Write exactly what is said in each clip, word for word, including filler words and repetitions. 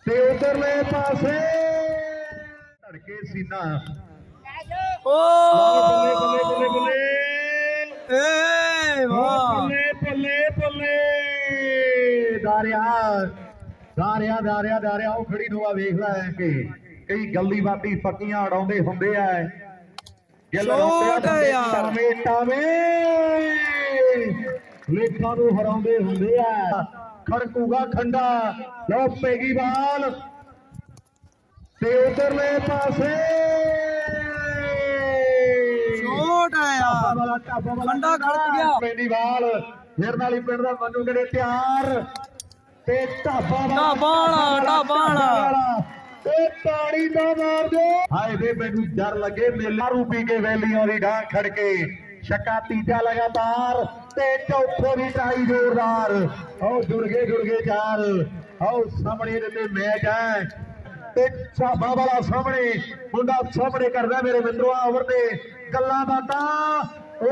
ਤੇ ਉਧਰਲੇ ਪਾਸੇ ਧੜਕੇ ਸੀਨਾ ਓ ਬੱਲੇ ਬੱਲੇ ਬੱਲੇ ਬੱਲੇ ਏ ਵਾਹ ਬੱਲੇ ਬੱਲੇ ਬੱਲੇ ਦਾਰਿਆ ਦਾਰਿਆ ਦਾਰਿਆ ਦਾਰਿਆ ਉਹ ਖੜੀ ਨੂੰ ਵੇਖਦਾ ਹੈ ਕਿ ਕਈ ਗੱਲੀ ਬਾਤੀ ਪੱਕੀਆਂ ਉਡਾਉਂਦੇ ਹੁੰਦੇ ਆ ਛੋਟ ਯਾਰ ਟਾਵੇਂ ਟਾਵੇਂ ਲੇਖਾਂ ਨੂੰ ਹਰਾਉਂਦੇ ਹੁੰਦੇ ਆ ਖੜਕੂਗਾ ਖੰਡਾ ਲੋ ਪੈਗੀ ਬਾਲ ਤੇ ਉਧਰਲੇ ਪਾਸੇ ਛੋਟ ਯਾਰ ਵਾਲਾ ਢਾਬਾ ਵਾਲਾ ਖੰਡਾ ਖੜਕ ਗਿਆ ਪੈਂਦੀ ਬਾਲ ਫਿਰ ਨਾਲੀ ਪਿੰਡ ਦਾ ਮੰਨੂ ਕਿਹੜੇ ਤਿਆਰ ਤੇ ਢਾਬਾ ਢਾਬਾਲਾ ਢਾਬਾਲਾ ਤੇ ਤਾੜੀ ਦਾ ਮਾਰ ਦੇ ਹਾਏ ਵੇ ਮੈਨੂੰ ਡਰ ਲੱਗੇ ਮੇਲਾ ਰੂਪੀ ਕੇ ਵੈਲੀਆਂ ਦੀ ਡਾਂ ਖੜਕੇ ਛੱਕਾ ਤੀਜਾ ਲਗਾਤਾਰ ਤੇ ਚੌਥੇ ਵੀ ਟਰਾਈ ਜ਼ੋਰਦਾਰ ਆਓ ਜੁੜ ਗਏ ਜੁੜ ਗਏ ਚਾਰ ਆਓ ਸਾਹਮਣੇ ਦੇ ਮੈਚ ਹੈ ਤੇ ਢਾਬਾ ਵਾਲਾ ਸਾਹਮਣੇ ਮੁੰਡਾ ਸਾਹਮਣੇ ਕਰਦਾ ਮੇਰੇ ਮਿੱਤਰੋ ਓਵਰ ਤੇ ਗੱਲਾਂ ਬਾਤਾਂ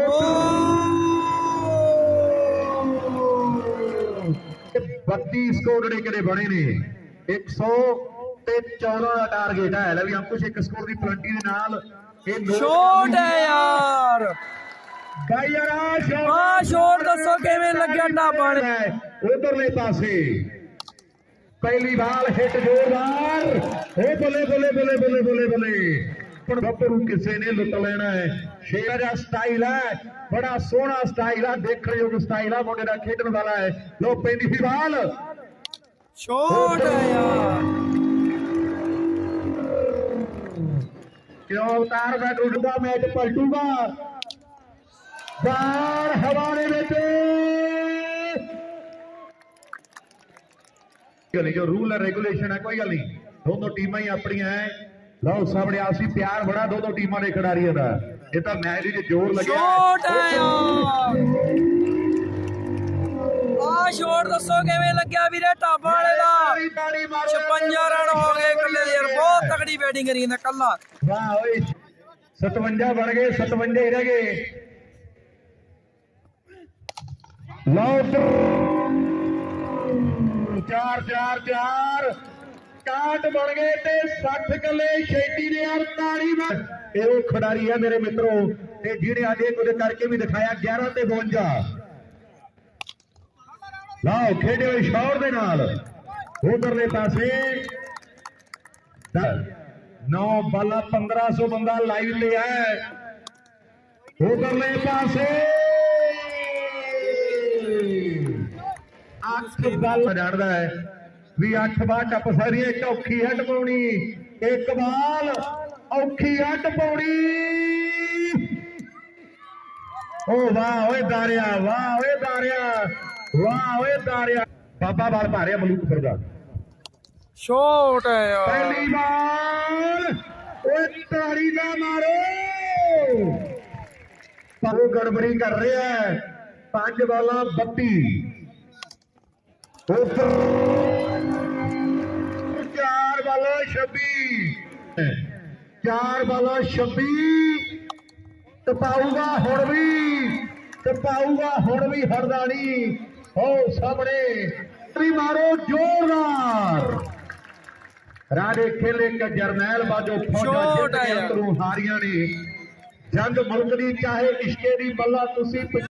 ਬੱਤੀ ਸਕੋਰ ਜਿਹੜੇ ਕਿਹੜੇ ਬਣੇ ਨੇ ਇੱਕ ਸੌ ਤੇ ਚੌਦਾਂ ਦਾ ਟਾਰਗੇਟ ਹੈ ਲੈ ਵੀ ਅੰਕੁਸ਼ ਇੱਕ ਸਕੋਰ ਦੀ ਪਲੰਟੀ ਦੇ ਨਾਲ ਇਹ ਛੋਟ ਹੈ ਯਾਰ ਬਾਈ ਯਾਰ ਆ ਛੋਟ ਦੱਸੋ ਕਿਵੇਂ ਲੱਗਿਆ ਢਾਬਾ ਨੇ ਉਧਰਲੇ ਪਾਸੇ ਪਹਿਲੀ ਬਾਲ ਹਿੱਟ ਜ਼ੋਰਦਾਰ ਓ ਬੱਲੇ ਬੱਲੇ ਬੱਲੇ ਬੱਲੇ ਬੱਲੇ ਬੱਲੇ ਪਰ ਬੱਪਰੂ ਕਿਸੇ ਨੇ ਲੁੱਟ ਲੈਣਾ ਹੈ ਸ਼ੇਰ ਦਾ ਸਟਾਈਲ ਹੈ ਬੜਾ ਸੋਹਣਾ ਸਟਾਈਲ ਹੈ ਦੇਖਣ ਯੋਗ ਸਟਾਈਲ ਹੈ ਮੁੰਡੇ ਦਾ ਖੇਡਣ ਵਾਲਾ ਹੈ ਲੋ ਪੈਂਦੀ ਸੀ ਬਾਲ ਛੋਟ ਹੈ ਯਾਰ ਕਿਉਂ ਅਵਤਾਰ ਦਾ ਟੁੱਟਦਾ ਮੈਚ ਪਲਟੂਗਾ ਬਾਹਰ ਹਵਾਲੇ ਵਿੱਚ ਗੱਲ ਜੋ ਰੂਲ ਹੈ ਰੈਗੂਲੇਸ਼ਨ ਹੈ ਕੋਈ ਗੱਲ ਨਹੀਂ ਦੋਨੋਂ ਟੀਮਾਂ ਹੀ ਆਪਣੀਆਂ ਹੈ ਲਓ ਸਾਹਮਣੇ ਆਸੀ ਪਿਆਰ ਬੜਾ ਦੋਨੋਂ ਟੀਮਾਂ ਦੇ ਖਿਡਾਰੀਆਂ ਦਾ ਇਹ ਤਾਂ ਮੈਚ ਵਿੱਚ ਜ਼ੋਰ ਲੱਗਿਆ ਛੋਟ ਹੈ ਯਾਰ ਆ ਛੋਟ ਦੱਸੋ ਕਿਵੇਂ ਲੱਗਿਆ ਵੀਰੇ ਢਾਬਾ ਵਾਲੇ ਦਾ ਛਪੰਜਾ ਰਨ ਹੋ ਗਏ ਇਕੱਲੇ ਯਾਰ ਬਹੁਤ ਤਕੜੀ ਬੈਟਿੰਗ ਕਰੀ ਜਾਂਦਾ ਕੱਲਾ ਵਾਹ ਓਏ ਸਤਵੰਜਾ ਬਣ ਗਏ ਸਤਵੰਜਾ ਹੀ ਰਹਿ ਗਏ ਲਓ ਚਾਰ ਚਾਰ ਚਾਰ ਕਾਟ ਬਣ ਗਏ ਤੇ ਸੱਠ ਕੱਲੇ ਛੇਤੀ ਨੇ ਯਾਰ ਤਾੜੀ ਮਾਰ ਇਹ ਉਹ ਖਿਡਾਰੀ ਹੈ ਮੇਰੇ ਮਿੱਤਰੋ ਤੇ ਜਿਹੜੇ ਅੱਜ ਕੁਝ ਕਰਕੇ ਵੀ ਦਿਖਾਇਆ ਗਿਆਰਾਂ ਤੇ ਬਵੰਜਾ ਲਓ ਖੇਡੇ ਹੋਏ ਸ਼ੌਟ ਦੇ ਨਾਲ ਉਧਰਲੇ ਪਾਸੇ ਨੌ ਬਾਲਾ ਪੰਦਰਾਂ ਸੌ ਬੰਦਾ ਲਾਈਵ ਤੇ ਹੈ ਉਧਰਲੇ ਪਾਸੇ ਅੱਠ ਬਾਲ ਜਾਣਦਾ ਹੈ ਵੀ ਅੱਠ ਬਾਲ ਟੱਪ ਸਕਦੀ ਹੈ ਇੱਕ ਔਖੀ ਹੱਟ ਪਾਉਣੀ ਇੱਕ ਬਾਲ ਔਖੀ ਹੱਟ ਪਾਉਣੀ ਓ ਵਾਹ ਓਏ ਦਾਰਿਆ ਵਾਹ ਓਏ ਦਾਰਿਆ ਵਾਹ ਓਏ ਦਾਰਿਆ ਬਾਬਾ ਬਾਲ ਪਾ ਰਿਹਾ ਮਲੂਕਪੁਰ ਦਾ ਛੋਟ ਹੈ ਯਾਰ ਪਹਿਲੀ ਬਾਲ ਓਏ ਤਾੜੀ ਨਾ ਮਾਰੋ ਪਾਉ ਗੜਬੜੀ ਕਰ ਰਿਹਾ ਹੈ ਪੰਜ ਬਾਲਾਂ ਬੱਤੀ ਚਾਰ ਬਾਲਾਂ ਛੱਬੀ ਚਾਰ ਬਾਲਾਂ ਛੱਬੀ ਟਪਾਊਗਾ ਹੁਣ ਵੀ ਟਪਾਊਗਾ ਹੁਣ ਵੀ ਹਟਦਾ ਨਹੀਂ ਹੋ ਸਾਹਮਣੇ ਵੀ ਮਾਰੋ ਜ਼ੋਰਦਾਰ ਰਾਜੇ ਖੇਲੇ ਇੱਕ ਜਰਨੈਲ ਬਾਜੋ ਫੌਜਾਂ ਜਿੱਤ ਕੇ ਅੰਦਰੋਂ ਹਾਰੀਆਂ ਨੇ ਜੰਗ ਮੁਲਕ ਦੀ ਚਾਹੇ ਇਸ਼ਕੇ ਦੀ ਬੱਲਾ ਤੁਸੀਂ